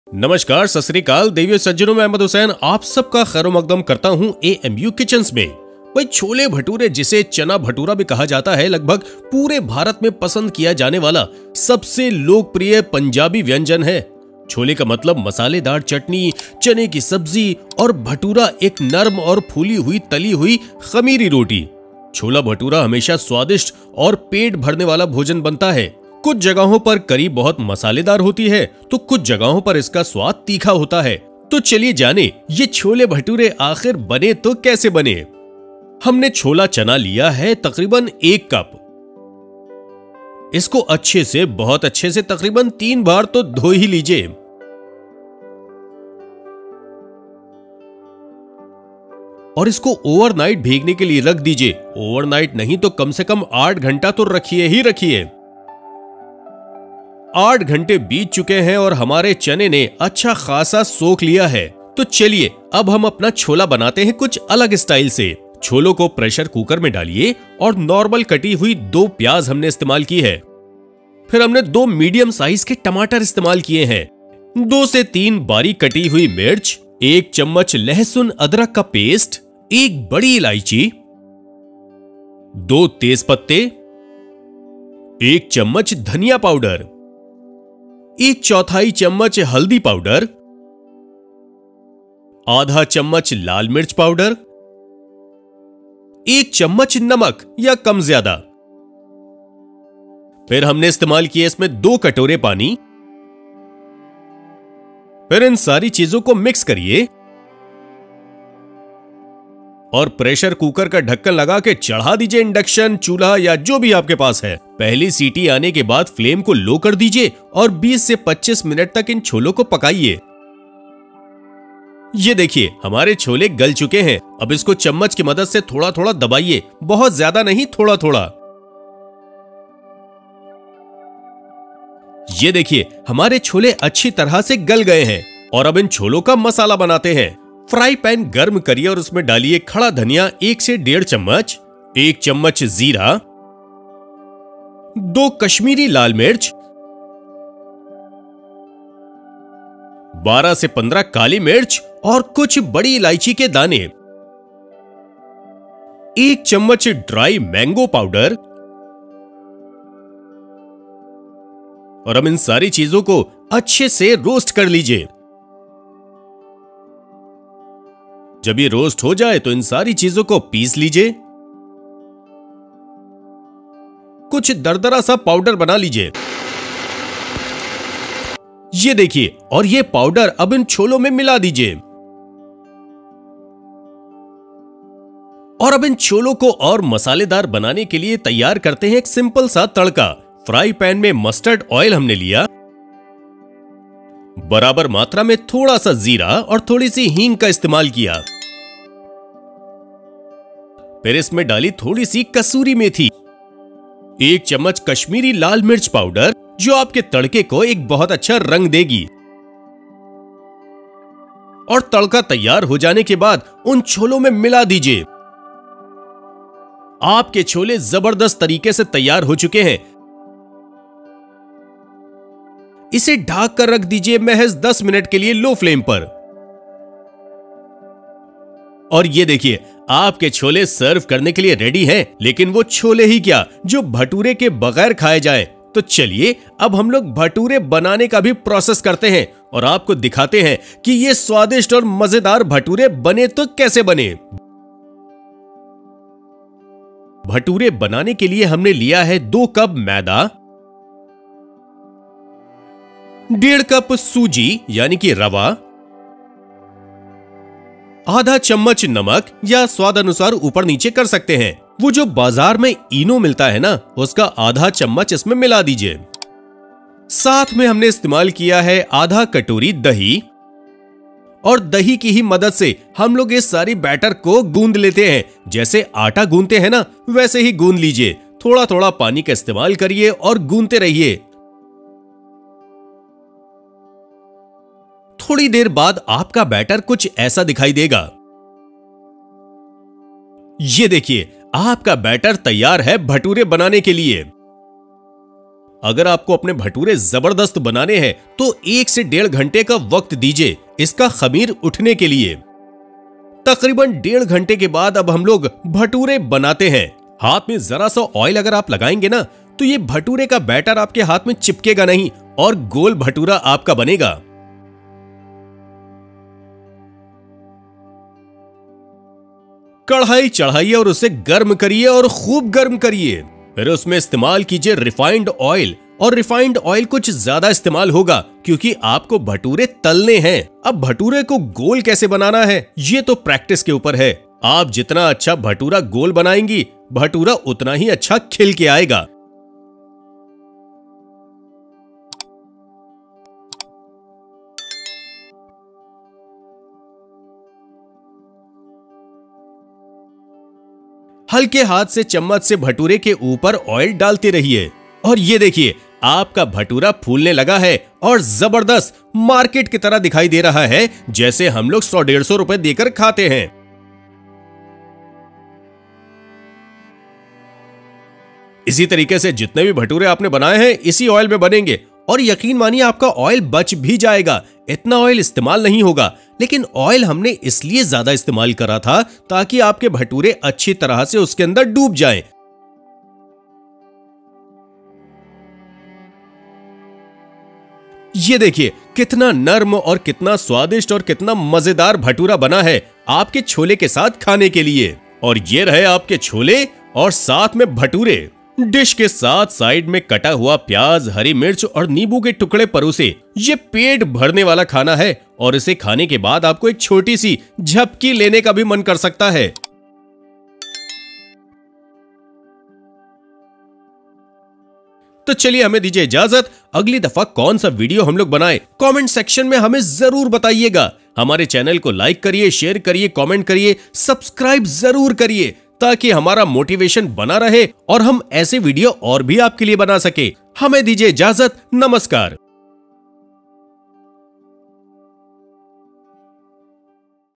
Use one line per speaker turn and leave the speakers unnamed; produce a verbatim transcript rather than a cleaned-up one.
नमस्कार, सत श्री अकाल, देवियों सज्जनों में अहमद हुसैन आप सबका खैर मकदम करता हूं ए एम यू किचन्स में। भाई छोले भटूरे, जिसे चना भटूरा भी कहा जाता है, लगभग पूरे भारत में पसंद किया जाने वाला सबसे लोकप्रिय पंजाबी व्यंजन है। छोले का मतलब मसालेदार चटनी, चने की सब्जी और भटूरा एक नरम और फूली हुई तली हुई खमीरी रोटी। छोला भटूरा हमेशा स्वादिष्ट और पेट भरने वाला भोजन बनता है। कुछ जगहों पर करी बहुत मसालेदार होती है तो कुछ जगहों पर इसका स्वाद तीखा होता है। तो चलिए जाने ये छोले भटूरे आखिर बने तो कैसे बने। हमने छोला चना लिया है तकरीबन एक कप। इसको अच्छे से, बहुत अच्छे से तकरीबन तीन बार तो धो ही लीजिए। और इसको ओवरनाइट भीगने के लिए रख दीजिए। ओवरनाइट नहीं तो कम से कम आठ घंटा तो रखिए ही रखिए। आठ घंटे बीत चुके हैं और हमारे चने ने अच्छा खासा सोख लिया है। तो चलिए अब हम अपना छोला बनाते हैं कुछ अलग स्टाइल से। छोलों को प्रेशर कुकर में डालिए और नॉर्मल कटी हुई दो प्याज हमने इस्तेमाल की है। फिर हमने दो मीडियम साइज के टमाटर इस्तेमाल किए हैं, दो से तीन बारीक कटी हुई मिर्च, एक चम्मच लहसुन अदरक का पेस्ट, एक बड़ी इलायची, दो तेज पत्ते, एक चम्मच धनिया पाउडर, एक चौथाई चम्मच हल्दी पाउडर, आधा चम्मच लाल मिर्च पाउडर, एक चम्मच नमक या कम ज्यादा। फिर हमने इस्तेमाल किए इसमें दो कटोरे पानी। फिर इन सारी चीजों को मिक्स करिए और प्रेशर कुकर का ढक्कन लगा के चढ़ा दीजिए इंडक्शन चूल्हा या जो भी आपके पास है। पहली सीटी आने के बाद फ्लेम को लो कर दीजिए और बीस से पच्चीस मिनट तक इन छोलों को पकाइए। ये देखिए हमारे छोले गल चुके हैं। अब इसको चम्मच की मदद से थोड़ा थोड़ा दबाइए, बहुत ज्यादा नहीं, थोड़ा थोड़ा। ये देखिए हमारे छोले अच्छी तरह से गल गए हैं। और अब इन छोलों का मसाला बनाते हैं। फ्राई पैन गर्म करिए और उसमें डालिए खड़ा धनिया एक से डेढ़ चम्मच, एक चम्मच जीरा, दो कश्मीरी लाल मिर्च, बारह से पंद्रह काली मिर्च और कुछ बड़ी इलायची के दाने, एक चम्मच ड्राई मैंगो पाउडर। और अब इन सारी चीजों को अच्छे से रोस्ट कर लीजिए। जब ये रोस्ट हो जाए तो इन सारी चीजों को पीस लीजिए। कुछ दरदरा सा पाउडर बना लीजिए। ये देखिए, और ये पाउडर अब इन छोलों में मिला दीजिए। और अब इन छोलों को और मसालेदार बनाने के लिए तैयार करते हैं एक सिंपल सा तड़का। फ्राई पैन में मस्टर्ड ऑयल हमने लिया, बराबर मात्रा में थोड़ा सा जीरा और थोड़ी सी हींग का इस्तेमाल किया। फिर इसमें डाली थोड़ी सी कसूरी मेथी, एक चम्मच कश्मीरी लाल मिर्च पाउडर जो आपके तड़के को एक बहुत अच्छा रंग देगी। और तड़का तैयार हो जाने के बाद उन छोलों में मिला दीजिए। आपके छोले जबरदस्त तरीके से तैयार हो चुके हैं। इसे ढक कर रख दीजिए महज दस मिनट के लिए लो फ्लेम पर। और ये देखिए आपके छोले सर्व करने के लिए रेडी हैं। लेकिन वो छोले ही क्या जो भटूरे के बगैर खाए जाएं। तो चलिए अब हम लोग भटूरे बनाने का भी प्रोसेस करते हैं और आपको दिखाते हैं कि ये स्वादिष्ट और मजेदार भटूरे बने तो कैसे बने। भटूरे बनाने के लिए हमने लिया है दो कप मैदा, डेढ़ कप सूजी यानी कि रवा, आधा चम्मच नमक या स्वाद अनुसार ऊपर नीचे कर सकते हैं। वो जो बाजार में इनो मिलता है ना, उसका आधा चम्मच इसमें मिला दीजिए। साथ में हमने इस्तेमाल किया है आधा कटोरी दही। और दही की ही मदद से हम लोग इस सारी बैटर को गूंद लेते हैं। जैसे आटा गूंदते हैं ना, वैसे ही गूंद लीजिए। थोड़ा थोड़ा पानी का इस्तेमाल करिए और गूंदते रहिए। थोड़ी देर बाद आपका बैटर कुछ ऐसा दिखाई देगा। ये देखिए आपका बैटर तैयार है भटूरे बनाने के लिए। अगर आपको अपने भटूरे जबरदस्त बनाने हैं तो एक से डेढ़ घंटे का वक्त दीजिए इसका खमीर उठने के लिए। तकरीबन डेढ़ घंटे के बाद अब हम लोग भटूरे बनाते हैं। हाथ में जरा सा ऑयल अगर आप लगाएंगे ना तो ये भटूरे का बैटर आपके हाथ में चिपकेगा नहीं और गोल भटूरा आपका बनेगा। कढ़ाई चढ़ाइए और उसे गर्म करिए और खूब गर्म करिए। फिर उसमें इस्तेमाल कीजिए रिफाइंड ऑयल, और रिफाइंड ऑयल कुछ ज्यादा इस्तेमाल होगा क्योंकि आपको भटूरे तलने हैं। अब भटूरे को गोल कैसे बनाना है ये तो प्रैक्टिस के ऊपर है। आप जितना अच्छा भटूरा गोल बनाएंगी, भटूरा उतना ही अच्छा खिल के आएगा। हल्के हाथ से चम्मच से भटूरे के ऊपर ऑयल डालते रहिए और ये देखिए आपका भटूरा फूलने लगा है और जबरदस्त मार्केट की तरह दिखाई दे रहा है, जैसे हम लोग सौ डेढ़ सौ रुपए देकर खाते हैं। इसी तरीके से जितने भी भटूरे आपने बनाए हैं इसी ऑयल में बनेंगे और यकीन मानिए आपका ऑयल बच भी जाएगा। इतना ऑयल इस्तेमाल नहीं होगा, लेकिन ऑयल हमने इसलिए ज्यादा इस्तेमाल करा था ताकि आपके भटूरे अच्छी तरह से उसके अंदर डूब जाएं। ये देखिए कितना नर्म और कितना स्वादिष्ट और कितना मजेदार भटूरा बना है आपके छोले के साथ खाने के लिए। और ये रहे आपके छोले और साथ में भटूरे। डिश के साथ साइड में कटा हुआ प्याज, हरी मिर्च और नींबू के टुकड़े परोसे। ये पेट भरने वाला खाना है और इसे खाने के बाद आपको एक छोटी सी झपकी लेने का भी मन कर सकता है। तो चलिए हमें दीजिए इजाजत। अगली दफा कौन सा वीडियो हम लोग बनाएं कमेंट सेक्शन में हमें जरूर बताइएगा। हमारे चैनल को लाइक करिए, शेयर करिए, कमेंट करिए, सब्सक्राइब जरूर करिए ताकि हमारा मोटिवेशन बना रहे और हम ऐसे वीडियो और भी आपके लिए बना सके। हमें दीजिए इजाजत। नमस्कार।